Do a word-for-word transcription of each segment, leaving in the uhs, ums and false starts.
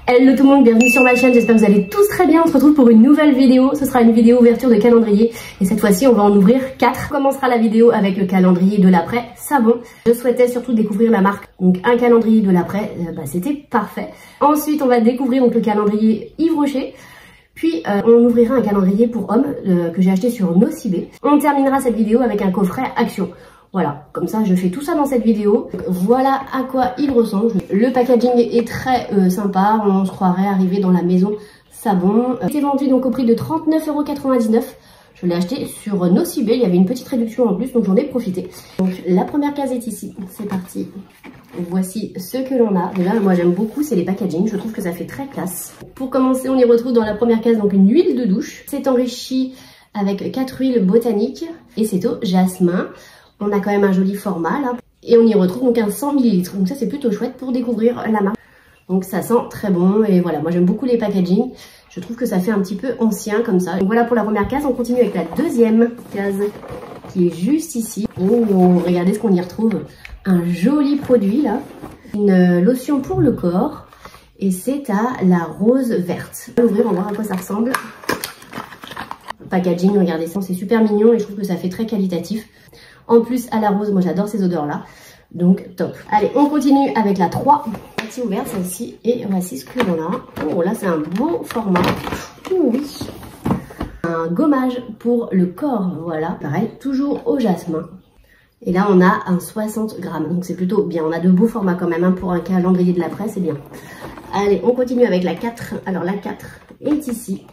Hello tout le monde, bienvenue sur ma chaîne, j'espère que vous allez tous très bien. On se retrouve pour une nouvelle vidéo, ce sera une vidéo ouverture de calendrier et cette fois-ci on va en ouvrir quatre. On commencera la vidéo avec le calendrier de l'après savon. Je souhaitais surtout découvrir la marque, donc un calendrier de l'après, euh, bah, c'était parfait. Ensuite on va découvrir donc le calendrier Yves Rocher. Puis euh, on ouvrira un calendrier pour hommes euh, que j'ai acheté sur Nocibé. On terminera cette vidéo avec un coffret Action. Voilà, comme ça je fais tout ça dans cette vidéo. Voilà à quoi il ressemble. Le packaging est très euh, sympa, on se croirait arrivé dans la maison savon. Il était vendu donc au prix de trente-neuf euros quatre-vingt-dix-neuf. Je l'ai acheté sur Nocibé, il y avait une petite réduction en plus, donc j'en ai profité. Donc la première case est ici, c'est parti. Voici ce que l'on a. Déjà, moi j'aime beaucoup, c'est les packaging, je trouve que ça fait très classe. Pour commencer, on y retrouve dans la première case donc une huile de douche. C'est enrichi avec quatre huiles botaniques et c'est au jasmin. On a quand même un joli format là. Et on y retrouve donc un cent millilitres. Donc ça c'est plutôt chouette pour découvrir la marque. Donc ça sent très bon et voilà, moi j'aime beaucoup les packaging. Je trouve que ça fait un petit peu ancien comme ça. Donc voilà pour la première case, on continue avec la deuxième case qui est juste ici. Oh, regardez ce qu'on y retrouve. Un joli produit là. Une lotion pour le corps. Et c'est à la rose verte. On va ouvrir, on va voir à quoi ça ressemble. Packaging, regardez ça, c'est super mignon et je trouve que ça fait très qualitatif. En plus, à la rose, moi j'adore ces odeurs-là. Donc, top. Allez, on continue avec la trois. Partie ouverte, celle-ci. Et voici ce que l'on a. Oh, là, c'est un beau format. Oh, oui. Un gommage pour le corps. Voilà, pareil, toujours au jasmin. Et là, on a un soixante grammes. Donc, c'est plutôt bien. On a de beaux formats quand même. Hein, pour un calendrier de l'après, c'est bien. Allez, on continue avec la quatre. Alors, la quatre est ici.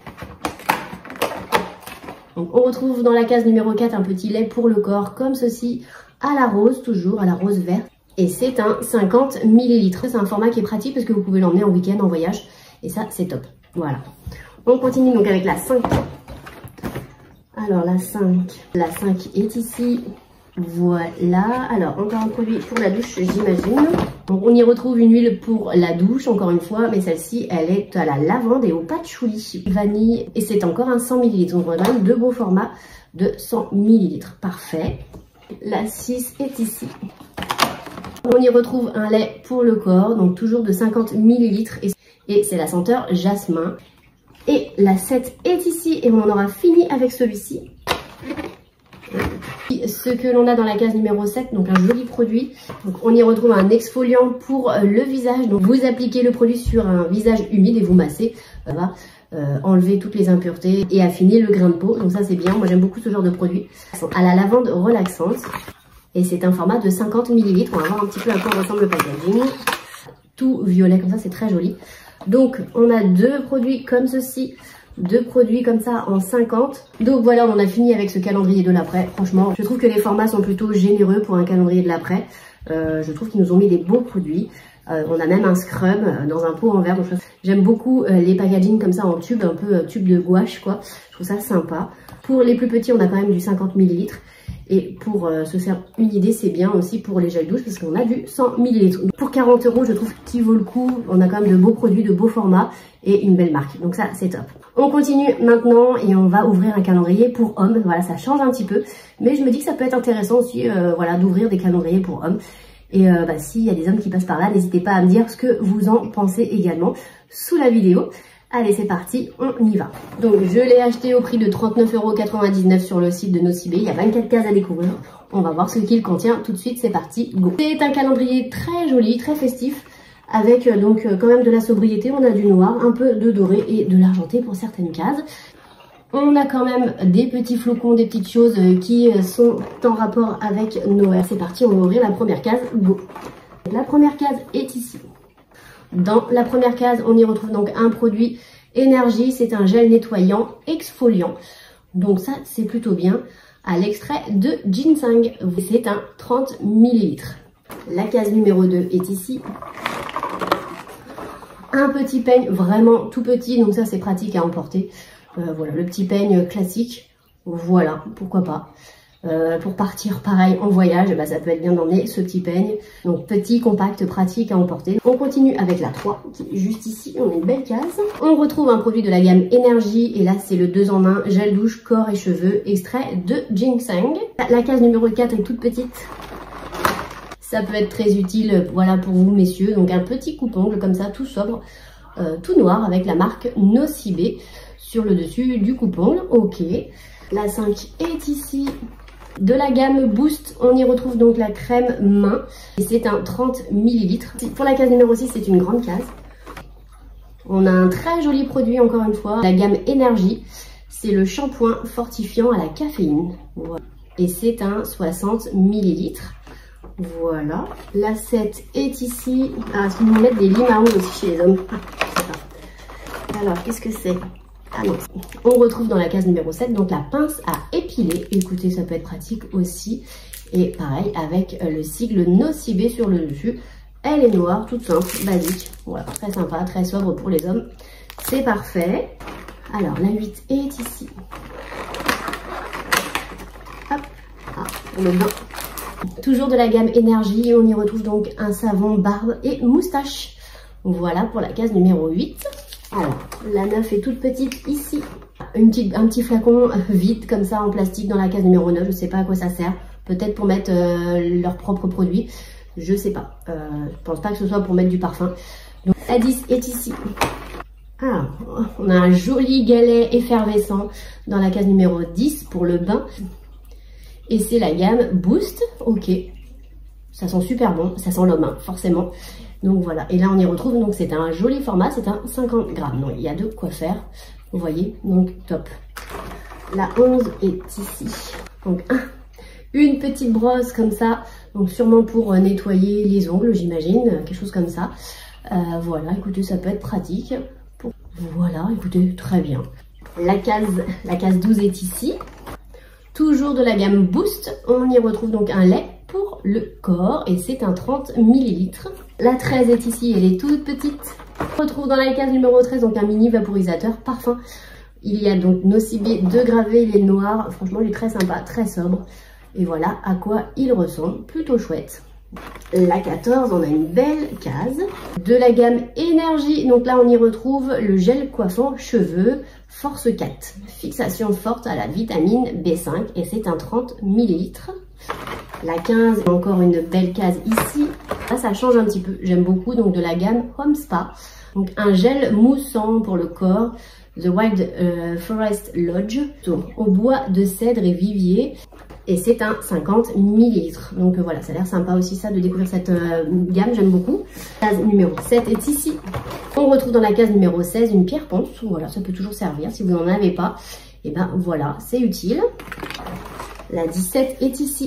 Donc on retrouve dans la case numéro quatre un petit lait pour le corps comme ceci, à la rose, toujours à la rose verte. Et c'est un cinquante millilitres. C'est un format qui est pratique parce que vous pouvez l'emmener en week-end, en voyage. Et ça, c'est top. Voilà. On continue donc avec la cinq. Alors la cinq. La cinq est ici. Voilà. Alors encore un produit pour la douche, j'imagine. Donc on y retrouve une huile pour la douche, encore une fois, mais celle-ci, elle est à la lavande et au patchouli, vanille, et c'est encore un cent millilitres. Donc on a deux beaux formats de cent millilitres. Parfait. La six est ici. On y retrouve un lait pour le corps, donc toujours de cinquante millilitres, et c'est la senteur jasmin. Et la sept est ici, et on en aura fini avec celui-ci. Ce que l'on a dans la case numéro sept, donc un joli produit. Donc on y retrouve un exfoliant pour le visage. Donc vous appliquez le produit sur un visage humide et vous massez. Ça va euh, enlever toutes les impuretés et affiner le grain de peau. Donc ça c'est bien, moi j'aime beaucoup ce genre de produit. À la lavande relaxante. Et c'est un format de cinquante millilitres. On va voir un petit peu à quoi ressemble le packaging. Tout violet comme ça, c'est très joli. Donc on a deux produits comme ceci. Deux produits comme ça en cinquante. Donc voilà, on en a fini avec ce calendrier de l'après. Franchement, je trouve que les formats sont plutôt généreux pour un calendrier de l'après. Euh, je trouve qu'ils nous ont mis des beaux produits. Euh, on a même un scrub dans un pot en verre. J'aime beaucoup euh, les packaging comme ça en tube, un peu euh, tube de gouache quoi. Je trouve ça sympa. Pour les plus petits, on a quand même du cinquante millilitres. Et pour euh, se faire une idée, c'est bien aussi pour les gels douche parce qu'on a du cent millilitres. Pour quarante euros, je trouve qu'il vaut le coup. On a quand même de beaux produits, de beaux formats et une belle marque. Donc ça, c'est top. On continue maintenant et on va ouvrir un calendrier pour hommes. Voilà, ça change un petit peu. Mais je me dis que ça peut être intéressant aussi euh, voilà, d'ouvrir des calendriers pour hommes. Et euh, bah, s'il y a des hommes qui passent par là, n'hésitez pas à me dire ce que vous en pensez également sous la vidéo. Allez, c'est parti, on y va. Donc, je l'ai acheté au prix de trente-neuf euros quatre-vingt-dix-neuf sur le site de Nocibé. Il y a vingt-quatre cases à découvrir. On va voir ce qu'il contient tout de suite. C'est parti, go. C'est un calendrier très joli, très festif, avec euh, donc euh, quand même de la sobriété. On a du noir, un peu de doré et de l'argenté pour certaines cases. On a quand même des petits flocons, des petites choses euh, qui euh, sont en rapport avec Noël. C'est parti, on va ouvrir la première case, go. La première case est ici. Dans la première case, on y retrouve donc un produit énergie, c'est un gel nettoyant exfoliant. Donc ça, c'est plutôt bien. À l'extrait de ginseng, c'est un trente millilitres. La case numéro deux est ici. Un petit peigne vraiment tout petit, donc ça c'est pratique à emporter. Euh, voilà, le petit peigne classique. Voilà, pourquoi pas. Euh, pour partir pareil en voyage, bah, ça peut être bien d'emmener ce petit peigne. Donc petit, compact, pratique à emporter. On continue avec la trois qui est juste ici, on a une belle case. On retrouve un produit de la gamme énergie et là c'est le deux en un, gel douche, corps et cheveux, extrait de ginseng. La case numéro quatre est toute petite. Ça peut être très utile voilà, pour vous messieurs. Donc un petit coupe-ongle comme ça, tout sobre. euh, tout noir avec la marque Nocibé sur le dessus du coupe-ongle. Ok, la cinq est ici. De la gamme Boost, on y retrouve donc la crème main et c'est un trente millilitres. Pour la case numéro six, c'est une grande case. On a un très joli produit encore une fois, la gamme Énergie. C'est le shampoing fortifiant à la caféine. Voilà. Et c'est un soixante millilitres. Voilà. La sept est ici. Ah, est-ce qu'ils nous mettent des limes à ongles aussi chez les hommes? Ah, alors, qu'est-ce que c'est? Ah non. On retrouve dans la case numéro sept donc la pince à épiler. Écoutez, ça peut être pratique aussi. Et pareil, avec le sigle Nocibé sur le dessus. Elle est noire, toute simple, basique. Voilà, très sympa, très sobre pour les hommes. C'est parfait. Alors, la huit est ici. Hop. Ah, on est bien. Toujours de la gamme Énergie. On y retrouve donc un savon barbe et moustache. Voilà pour la case numéro huit. Alors, la neuf est toute petite ici. Une petite, un petit flacon vide comme ça en plastique dans la case numéro neuf. Je ne sais pas à quoi ça sert. Peut-être pour mettre euh, leurs propres produits. Je sais pas. Euh, je pense pas que ce soit pour mettre du parfum. Donc, la dix est ici. Ah, on a un joli galet effervescent dans la case numéro dix pour le bain. Et c'est la gamme Boost. Ok. Ça sent super bon. Ça sent l'homme, hein, forcément. Donc voilà, et là on y retrouve, donc c'est un joli format, c'est un cinquante grammes, donc il y a de quoi faire, vous voyez, donc top. La onze est ici, donc un, une petite brosse comme ça, donc sûrement pour nettoyer les ongles, j'imagine, quelque chose comme ça. Euh, voilà, écoutez, ça peut être pratique. Pour... Voilà, écoutez, très bien. La case, la case douze est ici. Toujours de la gamme Boost, on y retrouve donc un lait pour le corps et c'est un trente millilitres. La treize est ici, elle est toute petite. On retrouve dans la case numéro treize donc un mini vaporisateur parfum. Il y a donc Nocibé de gravé, il est noir, franchement il est très sympa, très sobre. Et voilà à quoi il ressemble, plutôt chouette. La quatorze, on a une belle case. De la gamme Énergie, donc là on y retrouve le gel coiffant cheveux Force quatre. Fixation forte à la vitamine B cinq et c'est un trente millilitres. La quinze, encore une belle case ici. Là ça change un petit peu, j'aime beaucoup, donc de la gamme Home Spa. Donc un gel moussant pour le corps, The Wild euh, Forest Lodge, donc, au bois de cèdre et vivier. Et c'est un cinquante millilitres. Donc euh, voilà, ça a l'air sympa aussi ça de découvrir cette euh, gamme, j'aime beaucoup. Case numéro sept est ici. On retrouve dans la case numéro seize une pierre ponce. Voilà, ça peut toujours servir si vous n'en avez pas. Et ben voilà, c'est utile. La dix-sept est ici.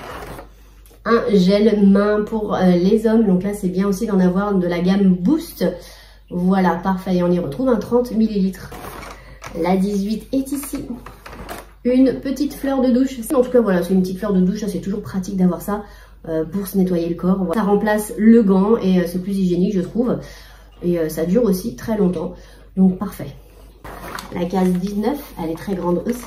Un gel main pour euh, les hommes. Donc là, c'est bien aussi d'en avoir de la gamme Boost. Voilà, parfait. Et on y retrouve un trente millilitres. La dix-huit est ici. Une petite fleur de douche. En tout cas, voilà, c'est une petite fleur de douche. Ça, c'est toujours pratique d'avoir ça euh, pour se nettoyer le corps. Ça remplace le gant et euh, c'est plus hygiénique, je trouve. Et euh, ça dure aussi très longtemps. Donc, parfait. La case dix-neuf, elle est très grande aussi.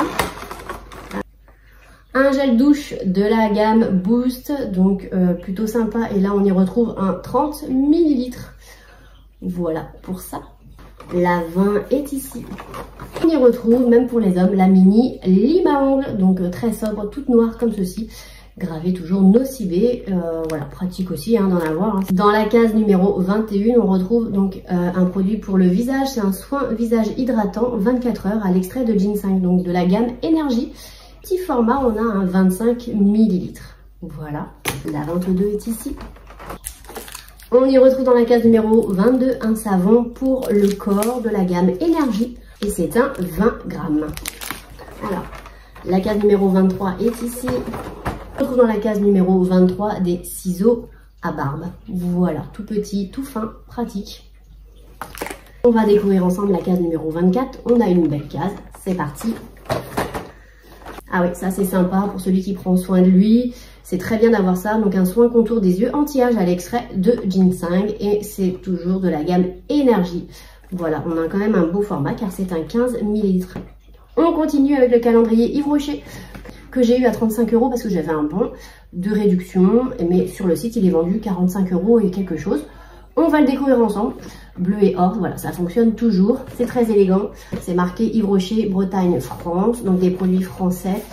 Un gel douche de la gamme Boost. Donc, euh, plutôt sympa. Et là, on y retrouve un trente millilitres. Voilà pour ça. La vingt est ici. On y retrouve, même pour les hommes, la mini lime à ongles, donc euh, très sobre, toute noire comme ceci, gravée toujours Nocibé, euh, voilà, pratique aussi hein, d'en avoir. Hein. Dans la case numéro vingt et un, on retrouve donc euh, un produit pour le visage, c'est un soin visage hydratant vingt-quatre heures à l'extrait de ginseng, donc de la gamme Énergie. Petit format, on a un vingt-cinq millilitres. Voilà, la vingt-deux est ici. On y retrouve dans la case numéro vingt-deux un savon pour le corps de la gamme Énergie et c'est un vingt grammes. Alors, la case numéro vingt-trois est ici. On retrouve dans la case numéro vingt-trois des ciseaux à barbe. Voilà, tout petit, tout fin, pratique. On va découvrir ensemble la case numéro vingt-quatre. On a une belle case, c'est parti. Ah oui, ça c'est sympa pour celui qui prend soin de lui. C'est très bien d'avoir ça, donc un soin contour des yeux anti-âge à l'extrait de ginseng et c'est toujours de la gamme Énergie. Voilà, on a quand même un beau format car c'est un quinze millilitres. On continue avec le calendrier Yves Rocher que j'ai eu à trente-cinq euros parce que j'avais un bon de réduction, mais sur le site il est vendu quarante-cinq euros et quelque chose. On va le découvrir ensemble. Bleu et or, voilà, ça fonctionne toujours. C'est très élégant. C'est marqué Yves Rocher, Bretagne, France, donc des produits français.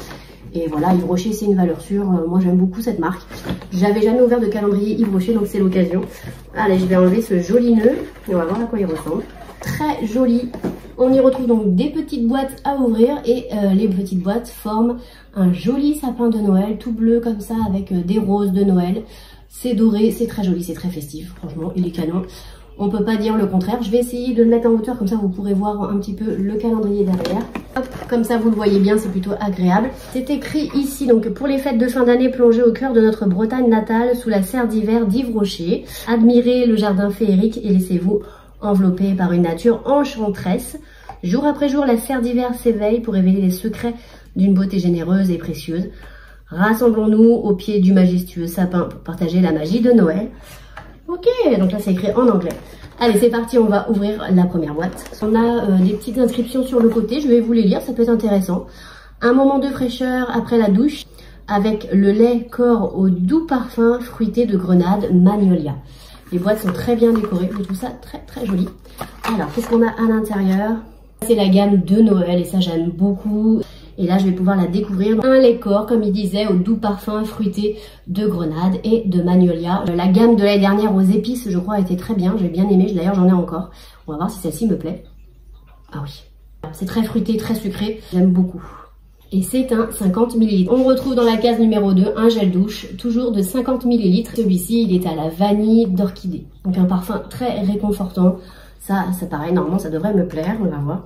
Et voilà, Yves Rocher, c'est une valeur sûre. Euh, moi, j'aime beaucoup cette marque. J'avais jamais ouvert de calendrier Yves Rocher, donc c'est l'occasion. Allez, je vais enlever ce joli nœud. Et on va voir à quoi il ressemble. Très joli. On y retrouve donc des petites boîtes à ouvrir. Et euh, les petites boîtes forment un joli sapin de Noël, tout bleu comme ça, avec euh, des roses de Noël. C'est doré, c'est très joli, c'est très festif. Franchement, il est canon. On peut pas dire le contraire. Je vais essayer de le mettre en hauteur, comme ça vous pourrez voir un petit peu le calendrier derrière. Hop, comme ça vous le voyez bien, c'est plutôt agréable. C'est écrit ici, donc pour les fêtes de fin d'année, plongez au cœur de notre Bretagne natale, sous la serre d'hiver d'Yves Rocher. Admirez le jardin féerique et laissez-vous envelopper par une nature enchanteresse. Jour après jour, la serre d'hiver s'éveille pour révéler les secrets d'une beauté généreuse et précieuse. Rassemblons-nous au pied du majestueux sapin pour partager la magie de Noël. Ok, donc là c'est écrit en anglais. Allez, c'est parti, on va ouvrir la première boîte. On a euh, des petites inscriptions sur le côté, je vais vous les lire, ça peut être intéressant. Un moment de fraîcheur après la douche, avec le lait corps au doux parfum fruité de grenade magnolia. Les boîtes sont très bien décorées, je trouve ça très très joli. Alors, qu'est-ce qu'on a à l'intérieur? C'est la gamme de Noël et ça j'aime beaucoup. Et là, je vais pouvoir la découvrir. Un lait corps, comme il disait, au doux parfum fruité de grenade et de magnolia. La gamme de l'année dernière aux épices, je crois, était très bien. J'ai bien aimé. D'ailleurs, j'en ai encore. On va voir si celle-ci me plaît. Ah oui. C'est très fruité, très sucré. J'aime beaucoup. Et c'est un cinquante millilitres. On retrouve dans la case numéro deux un gel douche, toujours de cinquante millilitres. Celui-ci, il est à la vanille d'orchidée. Donc un parfum très réconfortant. Ça, ça pareil, normalement, ça devrait me plaire. On va voir.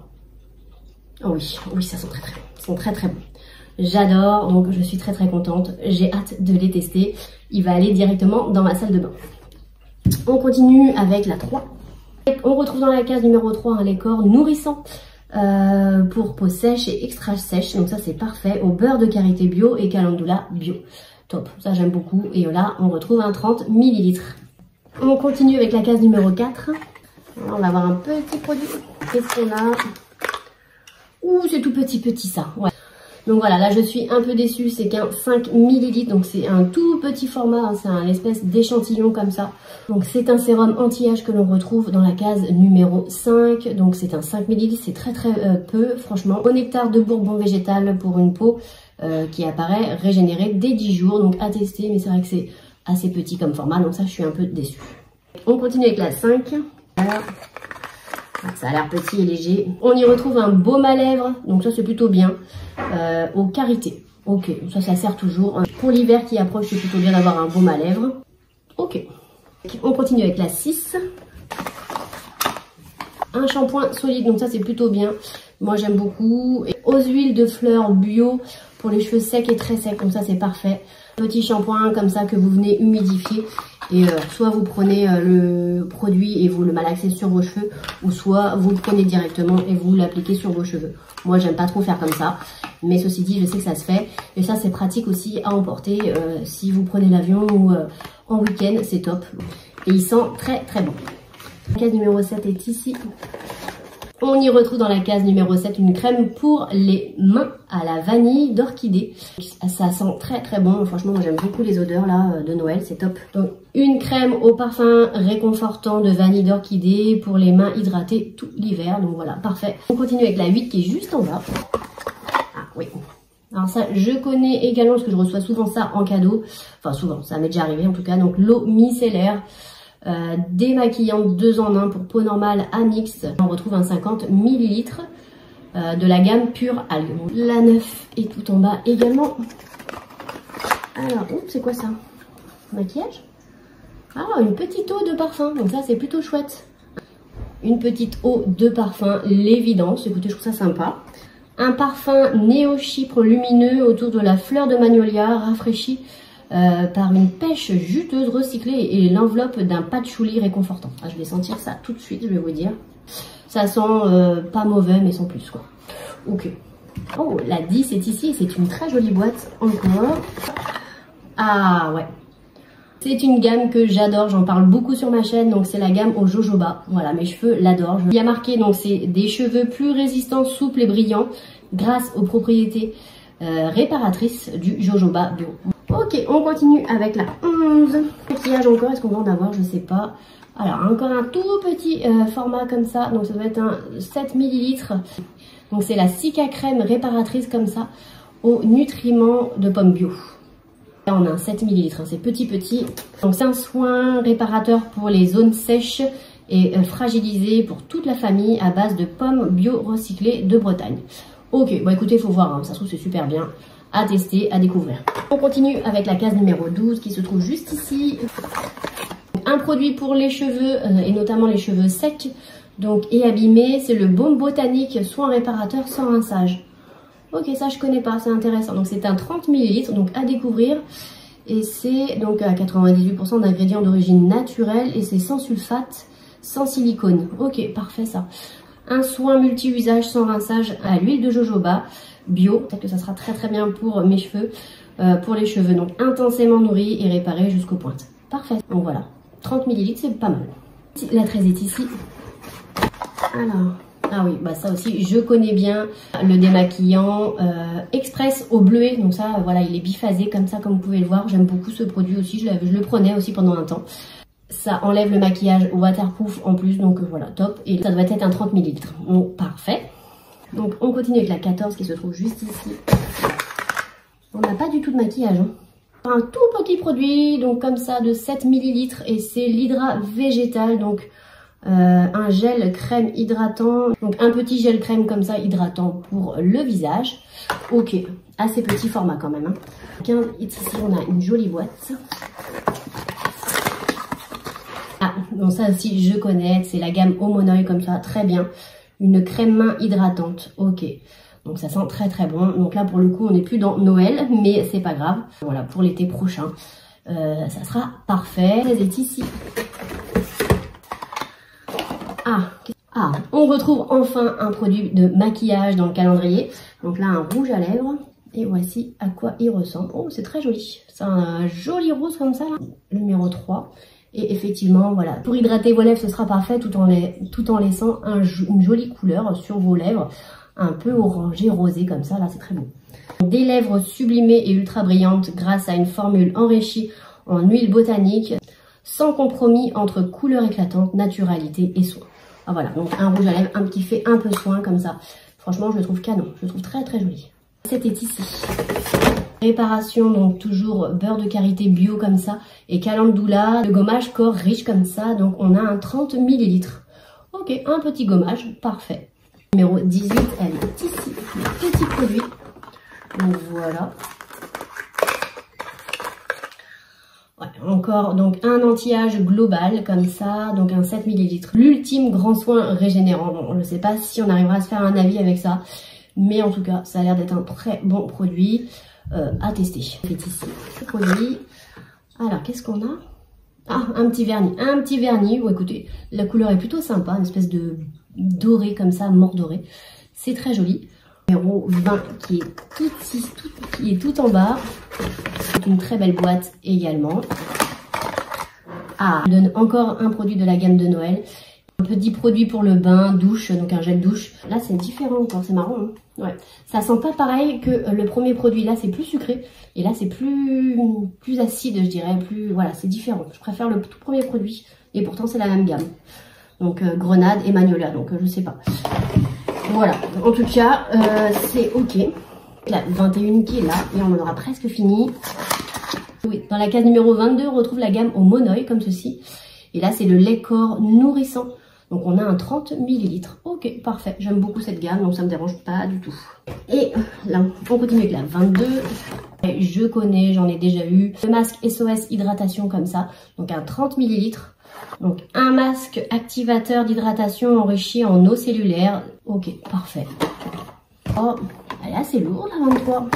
Oh oui, oui, ça sent très très bon. Ils sont très très bons. J'adore, donc je suis très très contente. J'ai hâte de les tester. Il va aller directement dans ma salle de bain. On continue avec la trois. On retrouve dans la case numéro trois un lait corps nourrissant euh, pour peau sèche et extra sèche. Donc ça c'est parfait. Au beurre de karité bio et calendula bio. Top, ça j'aime beaucoup. Et là on retrouve un trente millilitres. On continue avec la case numéro quatre. On va avoir un petit produit. Qu'est-ce qu'on a? Ouh, c'est tout petit petit ça, ouais. Donc voilà, là je suis un peu déçue, c'est qu'un cinq millilitres, donc c'est un tout petit format, hein, c'est un espèce d'échantillon comme ça. Donc c'est un sérum anti-âge que l'on retrouve dans la case numéro cinq, donc c'est un cinq millilitres, c'est très très euh, peu, franchement. Au nectar de bourbon végétal pour une peau euh, qui apparaît régénérée dès dix jours, donc à tester, mais c'est vrai que c'est assez petit comme format, donc ça je suis un peu déçue. On continue avec la cinq. Alors, ça a l'air petit et léger. On y retrouve un baume à lèvres, donc ça c'est plutôt bien, euh, au karité. Ok, ça, ça sert toujours. Pour l'hiver qui approche, c'est plutôt bien d'avoir un baume à lèvres. Ok. On continue avec la six. Un shampoing solide, donc ça c'est plutôt bien. Moi j'aime beaucoup. Et aux huiles de fleurs bio pour les cheveux secs et très secs, comme ça c'est parfait. Petit shampoing comme ça que vous venez humidifier. Et euh, soit vous prenez euh, le produit et vous le malaxez sur vos cheveux, ou soit vous le prenez directement et vous l'appliquez sur vos cheveux. Moi j'aime pas trop faire comme ça, mais ceci dit je sais que ça se fait. Et ça c'est pratique aussi à emporter euh, si vous prenez l'avion ou euh, en week-end, c'est top. Et il sent très très bon. La case numéro sept est ici. On y retrouve dans la case numéro sept une crème pour les mains à la vanille d'orchidée. Ça sent très très bon. Franchement, moi j'aime beaucoup les odeurs là de Noël, c'est top. Donc une crème au parfum réconfortant de vanille d'orchidée pour les mains hydratées tout l'hiver. Donc voilà, parfait. On continue avec la huit qui est juste en bas. Ah oui. Alors ça, je connais également parce que je reçois souvent ça en cadeau. Enfin souvent, ça m'est déjà arrivé en tout cas. Donc l'eau micellaire. Euh, démaquillante deux en un pour peau normale à mix. On retrouve un cinquante millilitres euh, de la gamme pure algue. La neuf est tout en bas également. Alors, c'est quoi ça? Maquillage? Ah, une petite eau de parfum. Donc ça, c'est plutôt chouette. Une petite eau de parfum, l'évidence. Écoutez, je trouve ça sympa. Un parfum néo-chypre lumineux autour de la fleur de magnolia rafraîchi Euh, par une pêche juteuse recyclée et l'enveloppe d'un patchouli réconfortant. Ah, je vais sentir ça tout de suite, je vais vous dire. Ça sent euh, pas mauvais, mais sans plus, quoi. Ok. Oh, la dix est ici, c'est une très jolie boîte encore. Ah, ouais. C'est une gamme que j'adore, j'en parle beaucoup sur ma chaîne, donc c'est la gamme au jojoba. Voilà, mes cheveux l'adorent. Il y a marqué, donc c'est des cheveux plus résistants, souples et brillants, grâce aux propriétés euh, réparatrices du jojoba bio. Ok, on continue avec la onze. Maquillage encore, est-ce qu'on va en avoir? Je sais pas. Alors, encore un tout petit euh, format comme ça. Donc, ça doit être un sept millilitres. Donc, c'est la Cica crème réparatrice comme ça. aux nutriments de pommes bio. Là, on a un sept millilitres, hein, c'est petit petit. Donc c'est un soin réparateur pour les zones sèches et euh, fragilisées pour toute la famille à base de pommes bio recyclées de Bretagne. Ok, bon écoutez, il faut voir, hein, ça se trouve c'est super bien. À tester, à découvrir. On continue avec la case numéro douze qui se trouve juste ici. Un produit pour les cheveux euh, et notamment les cheveux secs donc, et abîmés, c'est le baume botanique soin réparateur sans rinçage. Ok, ça je connais pas, c'est intéressant. Donc c'est un trente millilitres, donc à découvrir. Et c'est donc à quatre-vingt-dix-huit pour cent d'ingrédients d'origine naturelle et c'est sans sulfate, sans silicone. Ok, parfait ça. Un soin multi-usage sans rinçage à l'huile de jojoba bio. Peut-être que ça sera très très bien pour mes cheveux, euh, pour les cheveux. Donc intensément nourris et réparés jusqu'aux pointes. Parfait. Donc voilà, trente millilitres, c'est pas mal. La treize est ici. Alors, ah oui, bah ça aussi, je connais bien le démaquillant euh, express au bleuet. Donc ça, voilà, il est biphasé comme ça, comme vous pouvez le voir. J'aime beaucoup ce produit aussi. Je, je le prenais aussi pendant un temps. Ça enlève le maquillage waterproof en plus, donc euh, voilà, top. Et ça doit être un trente millilitres. Donc parfait. Donc on continue avec la quatorze qui se trouve juste ici. On n'a pas du tout de maquillage. Hein. Un tout petit produit, donc comme ça, de sept millilitres. Et c'est l'hydra végétal, donc euh, un gel crème hydratant. Donc un petit gel crème comme ça, hydratant pour le visage. Ok, assez petit format quand même. Hein. Ici on a une jolie boîte. Ah, donc ça aussi je connais, c'est la gamme Homonoï comme ça, très bien. Une crème main hydratante, ok. Donc ça sent très très bon. Donc là pour le coup on n'est plus dans Noël, mais c'est pas grave. Voilà, pour l'été prochain, euh, ça sera parfait. Elle est ici. Ah, ah, on retrouve enfin un produit de maquillage dans le calendrier. Donc là un rouge à lèvres. Et voici à quoi il ressemble. Oh, c'est très joli. C'est un joli rose comme ça, là. Le numéro trois. Et effectivement, voilà, pour hydrater vos lèvres, ce sera parfait tout en, les, tout en laissant un, une jolie couleur sur vos lèvres, un peu orangé, rosé comme ça, là c'est très beau. Des lèvres sublimées et ultra brillantes grâce à une formule enrichie en huile botanique, sans compromis entre couleur éclatante, naturalité et soin. Ah voilà, donc un rouge à lèvres un, qui fait un peu soin comme ça. Franchement, je le trouve canon, je le trouve très très joli. C'était ici. Réparation, donc toujours beurre de karité bio comme ça et calendula, de gommage corps riche comme ça, donc on a un trente millilitres. Ok, un petit gommage, parfait. Numéro dix-huit, elle est ici, le petit produit. Donc voilà. Ouais, encore donc un anti-âge global comme ça, donc un sept millilitres. L'ultime grand soin régénérant. Bon, je ne sais pas si on arrivera à se faire un avis avec ça, mais en tout cas, ça a l'air d'être un très bon produit. Euh, à tester. C'est ici ce produit. Alors qu'est-ce qu'on a? Ah, un petit vernis, un petit vernis. Oh, écoutez, la couleur est plutôt sympa, une espèce de doré comme ça, mort doré. C'est très joli. Numéro vingt qui est tout, tout, qui est tout en bas. C'est une très belle boîte également. Ah, je donne encore un produit de la gamme de Noël. Un petit produit pour le bain, douche, donc un gel douche. Là, c'est différent encore, c'est marrant. Hein, ouais. Ça sent pas pareil que le premier produit. Là, c'est plus sucré. Et là, c'est plus, plus acide, je dirais. Plus, voilà, c'est différent. Je préfère le tout premier produit. Et pourtant, c'est la même gamme. Donc, euh, grenade et magnolia. Donc, euh, je sais pas. Voilà. En tout cas, euh, c'est ok. La vingt et un qui est là. Et on en aura presque fini. Oui, dans la case numéro vingt-deux, on retrouve la gamme Homonoï, comme ceci. Et là, c'est le lait corps nourrissant. Donc, on a un trente millilitres. Ok, parfait. J'aime beaucoup cette gamme, donc ça ne me dérange pas du tout. Et là, on continue avec la vingt-deux. Et je connais, j'en ai déjà eu. Le masque S O S hydratation comme ça. Donc, un trente millilitres. Donc, un masque activateur d'hydratation enrichi en eau cellulaire. Ok, parfait. Oh, elle est assez lourde, la vingt-trois.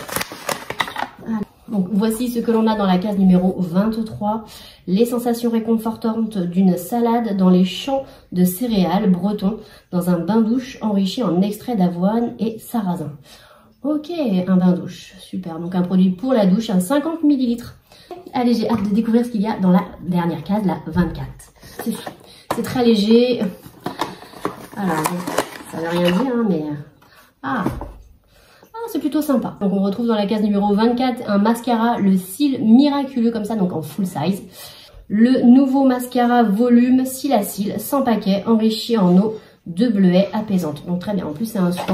Donc voici ce que l'on a dans la case numéro vingt-trois. Les sensations réconfortantes d'une salade dans les champs de céréales bretons dans un bain-douche enrichi en extrait d'avoine et sarrasin. Ok, un bain-douche, super. Donc un produit pour la douche, un cinquante millilitres. Allez, j'ai hâte de découvrir ce qu'il y a dans la dernière case, la vingt-quatre. C'est très léger. Alors, ça veut rien dire, hein, mais... Ah, c'est plutôt sympa. Donc on retrouve dans la case numéro vingt-quatre un mascara, le cil miraculeux comme ça, donc en full size. Le nouveau mascara volume cil à cil sans paquet, enrichi en eau de bleuet apaisante. Donc très bien, en plus c'est un soin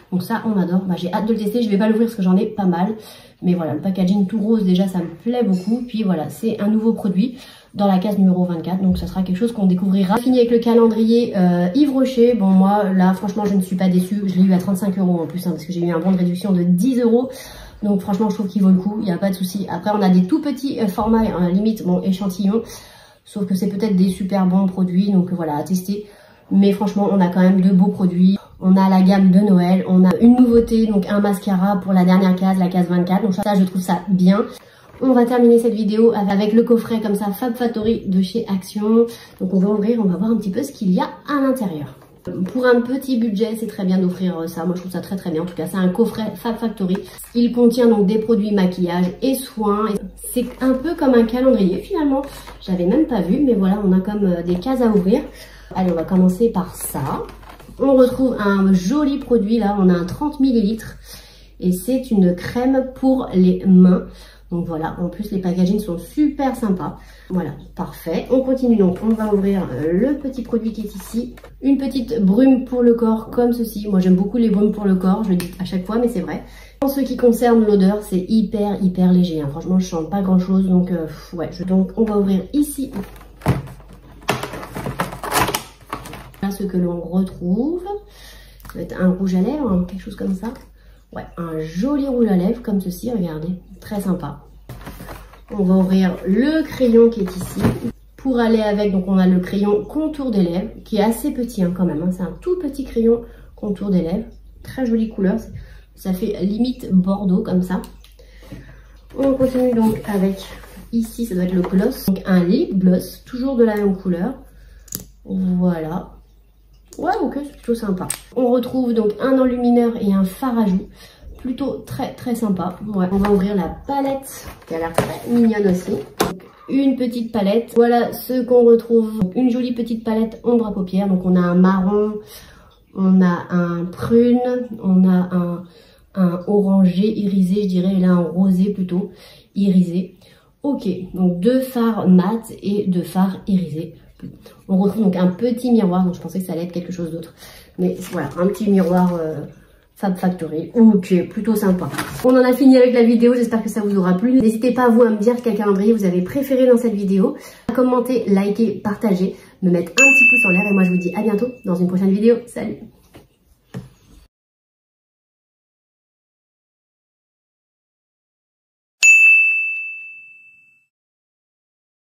Donc ça, on adore. Bah, j'ai hâte de le tester. Je vais pas l'ouvrir parce que j'en ai pas mal. Mais voilà, le packaging tout rose, déjà, ça me plaît beaucoup. Puis voilà, c'est un nouveau produit dans la case numéro vingt-quatre. Donc ça sera quelque chose qu'on découvrira. Fini avec le calendrier euh, Yves Rocher. Bon, moi, là, franchement, je ne suis pas déçue. Je l'ai eu à trente-cinq euros en plus, hein, parce que j'ai eu un bon de réduction de dix euros. Donc franchement, je trouve qu'il vaut le coup. Il n'y a pas de souci. Après, on a des tout petits euh, formats, hein, limite, bon, échantillons. Sauf que c'est peut-être des super bons produits. Donc voilà, à tester. Mais franchement, on a quand même de beaux produits. On a la gamme de Noël, on a une nouveauté, donc un mascara pour la dernière case, la case vingt-quatre. Donc ça, je trouve ça bien. On va terminer cette vidéo avec le coffret comme ça, Fab Factory de chez Action. Donc on va ouvrir, on va voir un petit peu ce qu'il y a à l'intérieur. Pour un petit budget, c'est très bien d'offrir ça. Moi, je trouve ça très très bien. En tout cas, c'est un coffret Fab Factory. Il contient donc des produits maquillage et soins. C'est un peu comme un calendrier finalement. J'avais même pas vu, mais voilà, on a comme des cases à ouvrir. Allez, on va commencer par ça. On retrouve un joli produit, là, on a un trente millilitres et c'est une crème pour les mains. Donc voilà, en plus les packagings sont super sympas. Voilà, parfait. On continue donc, on va ouvrir le petit produit qui est ici. Une petite brume pour le corps comme ceci. Moi j'aime beaucoup les brumes pour le corps, je le dis à chaque fois, mais c'est vrai. En ce qui concerne l'odeur, c'est hyper hyper léger. Hein. Franchement, je sens pas grand chose, donc euh, ouais. Je... Donc on va ouvrir ici. Ce que l'on retrouve, ça va être un rouge à lèvres, hein, quelque chose comme ça. Ouais, un joli rouge à lèvres comme ceci, regardez, très sympa. On va ouvrir le crayon qui est ici. Pour aller avec, donc on a le crayon contour des lèvres, qui est assez petit hein, quand même. Hein. C'est un tout petit crayon contour des lèvres, très jolie couleur. Ça fait limite bordeaux comme ça. On continue donc avec, ici ça doit être le gloss, donc un lip gloss, toujours de la même couleur. Voilà. Ouais, ok, c'est plutôt sympa. On retrouve donc un enlumineur et un fard à joues. Plutôt très très sympa. Ouais. On va ouvrir la palette qui a l'air très mignonne aussi. Donc, une petite palette. Voilà ce qu'on retrouve. Donc, une jolie petite palette ombre à paupières. Donc on a un marron, on a un prune, on a un, un orangé irisé, je dirais, et là un rosé plutôt irisé. Ok, donc deux fards mat et deux fards irisés. On retrouve donc un petit miroir, donc je pensais que ça allait être quelque chose d'autre. Mais voilà, un petit miroir euh, Fab Factory, ok, plutôt sympa. On en a fini avec la vidéo, j'espère que ça vous aura plu. N'hésitez pas vous à me dire quel calendrier vous avez préféré dans cette vidéo. Commentez, likez, partagez, me mettre un petit pouce en l'air et moi je vous dis à bientôt dans une prochaine vidéo. Salut!